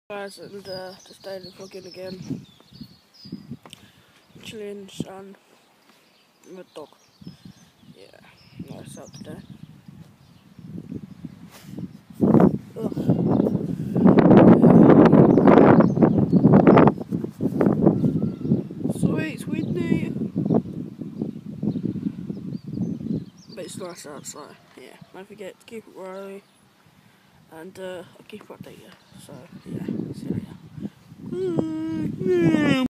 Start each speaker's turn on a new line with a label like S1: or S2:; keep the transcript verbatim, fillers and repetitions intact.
S1: Guys, and uh, just daily vlogging again. Chilling in the sun with a dog. Yeah, nice out today. Ugh. Sweet, sweet day. But it's nice outside. Yeah, don't forget to keep it rolling. And uh, I'll keep you updated. So, yeah, see you later.